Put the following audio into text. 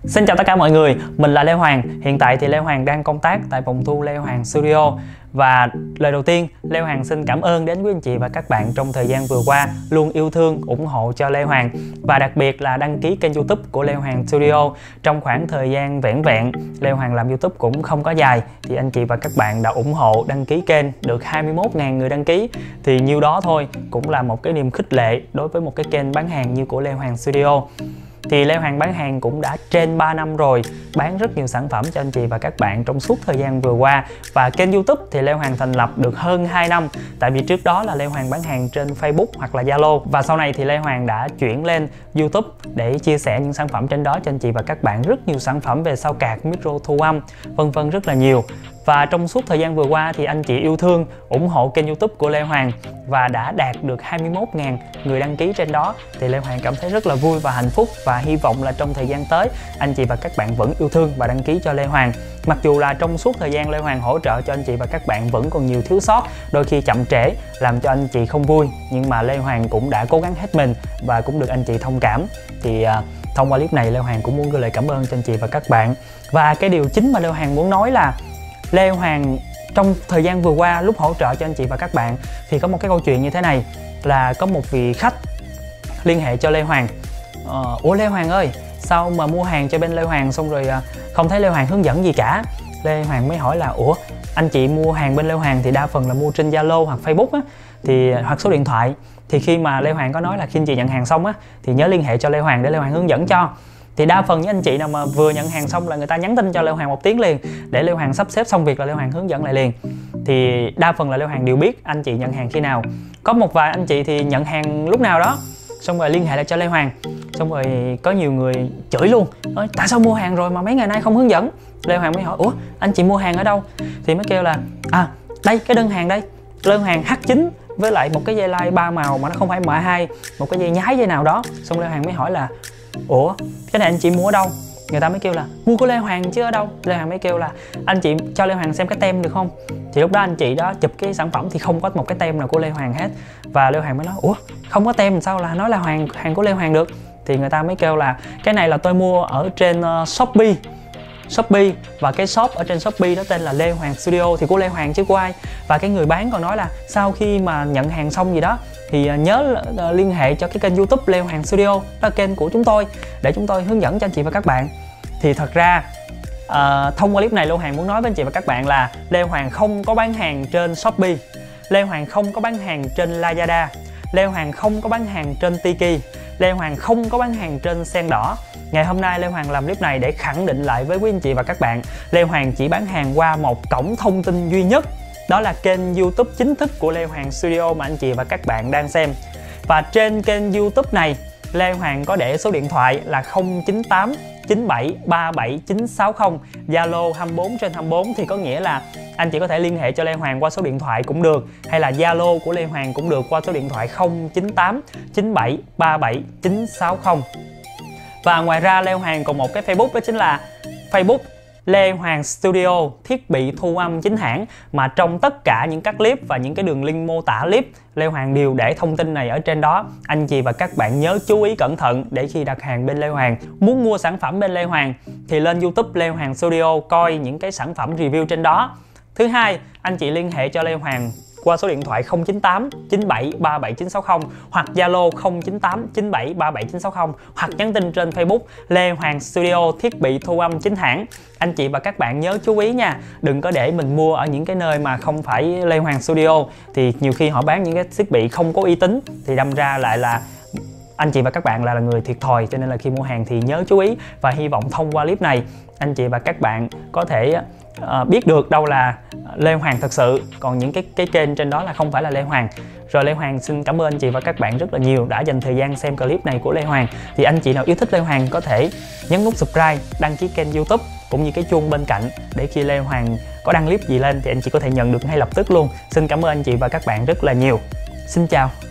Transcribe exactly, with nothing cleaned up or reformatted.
Xin chào tất cả mọi người, mình là Lê Hoàng. Hiện tại thì Lê Hoàng đang công tác tại phòng thu Lê Hoàng Studio. Và lời đầu tiên, Lê Hoàng xin cảm ơn đến quý anh chị và các bạn trong thời gian vừa qua luôn yêu thương, ủng hộ cho Lê Hoàng. Và đặc biệt là đăng ký kênh YouTube của Lê Hoàng Studio. Trong khoảng thời gian vẻn vẹn, Lê Hoàng làm YouTube cũng không có dài, thì anh chị và các bạn đã ủng hộ đăng ký kênh được hai mươi mốt nghìn người đăng ký. Thì nhiêu đó thôi cũng là một cái niềm khích lệ đối với một cái kênh bán hàng như của Lê Hoàng Studio. Thì Lê Hoàng bán hàng cũng đã trên ba năm rồi, bán rất nhiều sản phẩm cho anh chị và các bạn trong suốt thời gian vừa qua. Và kênh YouTube thì Lê Hoàng thành lập được hơn hai năm. Tại vì trước đó là Lê Hoàng bán hàng trên Facebook hoặc là Zalo. Và sau này thì Lê Hoàng đã chuyển lên YouTube để chia sẻ những sản phẩm trên đó cho anh chị và các bạn. Rất nhiều sản phẩm về sao cạc, micro thu âm, vân vân rất là nhiều. Và trong suốt thời gian vừa qua thì anh chị yêu thương, ủng hộ kênh YouTube của Lê Hoàng và đã đạt được hai mươi mốt nghìn người đăng ký trên đó. Thì Lê Hoàng cảm thấy rất là vui và hạnh phúc, và hy vọng là trong thời gian tới anh chị và các bạn vẫn yêu thương và đăng ký cho Lê Hoàng. Mặc dù là trong suốt thời gian Lê Hoàng hỗ trợ cho anh chị và các bạn vẫn còn nhiều thiếu sót, đôi khi chậm trễ làm cho anh chị không vui, nhưng mà Lê Hoàng cũng đã cố gắng hết mình và cũng được anh chị thông cảm. Thì uh, thông qua clip này Lê Hoàng cũng muốn gửi lời cảm ơn cho anh chị và các bạn. Và cái điều chính mà Lê Hoàng muốn nói là Lê Hoàng trong thời gian vừa qua lúc hỗ trợ cho anh chị và các bạn thì có một cái câu chuyện như thế này, là có một vị khách liên hệ cho Lê Hoàng. ờ, Ủa Lê Hoàng ơi, sao mà mua hàng cho bên Lê Hoàng xong rồi không thấy Lê Hoàng hướng dẫn gì cả. Lê Hoàng mới hỏi là ủa anh chị mua hàng bên Lê Hoàng thì đa phần là mua trên Zalo hoặc Facebook á, thì hoặc số điện thoại. Thì khi mà Lê Hoàng có nói là khi anh chị nhận hàng xong á thì nhớ liên hệ cho Lê Hoàng để Lê Hoàng hướng dẫn cho. Thì đa phần những anh chị nào mà vừa nhận hàng xong là người ta nhắn tin cho Lê Hoàng một tiếng liền để Lê Hoàng sắp xếp xong việc là Lê Hoàng hướng dẫn lại liền. Thì đa phần là Lê Hoàng đều biết anh chị nhận hàng khi nào. Có một vài anh chị thì nhận hàng lúc nào đó xong rồi liên hệ lại cho Lê Hoàng, xong rồi có nhiều người chửi luôn, ơi tại sao mua hàng rồi mà mấy ngày nay không hướng dẫn. Lê Hoàng mới hỏi ủa anh chị mua hàng ở đâu, thì mới kêu là à đây cái đơn hàng đây, đơn hàng H chín với lại một cái dây like ba màu mà nó không phải M hai, một cái dây nhái dây nào đó. Xong Lê Hoàng mới hỏi là ủa cái này anh chị mua ở đâu, người ta mới kêu là mua của Lê Hoàng chứ ở đâu. Lê Hoàng mới kêu là anh chị cho Lê Hoàng xem cái tem được không. Thì lúc đó anh chị đó chụp cái sản phẩm thì không có một cái tem nào của Lê Hoàng hết. Và Lê Hoàng mới nói ủa không có tem sao là nói là hoàng hàng của Lê Hoàng được. Thì người ta mới kêu là cái này là tôi mua ở trên uh, Shopee Shopee và cái shop ở trên Shopee đó tên là Lê Hoàng Studio, thì của Lê Hoàng chứ của ai. Và cái người bán còn nói là sau khi mà nhận hàng xong gì đó thì nhớ liên hệ cho cái kênh YouTube Lê Hoàng Studio, đó là kênh của chúng tôi, để chúng tôi hướng dẫn cho anh chị và các bạn. Thì thật ra uh, thông qua clip này Lê Hoàng muốn nói với anh chị và các bạn là Lê Hoàng không có bán hàng trên Shopee, Lê Hoàng không có bán hàng trên Lazada, Lê Hoàng không có bán hàng trên Tiki, Lê Hoàng không có bán hàng trên Sen Đỏ. Ngày hôm nay Lê Hoàng làm clip này để khẳng định lại với quý anh chị và các bạn, Lê Hoàng chỉ bán hàng qua một cổng thông tin duy nhất, đó là kênh YouTube chính thức của Lê Hoàng Studio mà anh chị và các bạn đang xem. Và trên kênh YouTube này Lê Hoàng có để số điện thoại là không chín tám chín bảy ba bảy chín sáu không, Zalo hai mươi bốn trên hai mươi bốn, thì có nghĩa là anh chị có thể liên hệ cho Lê Hoàng qua số điện thoại cũng được, hay là Zalo của Lê Hoàng cũng được qua số điện thoại không chín tám chín bảy ba bảy chín sáu không. Và ngoài ra Lê Hoàng còn một cái Facebook, đó chính là Facebook Lê Hoàng Studio, thiết bị thu âm chính hãng, mà trong tất cả những các clip và những cái đường link mô tả clip Lê Hoàng đều để thông tin này ở trên đó. Anh chị và các bạn nhớ chú ý cẩn thận để khi đặt hàng bên Lê Hoàng, muốn mua sản phẩm bên Lê Hoàng thì lên YouTube Lê Hoàng Studio coi những cái sản phẩm review trên đó. Thứ hai, anh chị liên hệ cho Lê Hoàng qua số điện thoại không chín tám chín bảy ba bảy chín sáu không hoặc Zalo không chín tám chín bảy ba bảy chín sáu không, hoặc nhắn tin trên Facebook Lê Hoàng Studio, thiết bị thu âm chính hãng. Anh chị và các bạn nhớ chú ý nha, đừng có để mình mua ở những cái nơi mà không phải Lê Hoàng Studio, thì nhiều khi họ bán những cái thiết bị không có uy tín thì đâm ra lại là anh chị và các bạn là, là người thiệt thòi. Cho nên là khi mua hàng thì nhớ chú ý, và hy vọng thông qua clip này anh chị và các bạn có thể uh, biết được đâu là Lê Hoàng thật sự, còn những cái cái kênh trên đó là không phải là Lê Hoàng. Rồi Lê Hoàng xin cảm ơn anh chị và các bạn rất là nhiều đã dành thời gian xem clip này của Lê Hoàng. Thì anh chị nào yêu thích Lê Hoàng có thể nhấn nút subscribe, đăng ký kênh YouTube cũng như cái chuông bên cạnh, để khi Lê Hoàng có đăng clip gì lên thì anh chị có thể nhận được ngay lập tức luôn. Xin cảm ơn anh chị và các bạn rất là nhiều. Xin chào.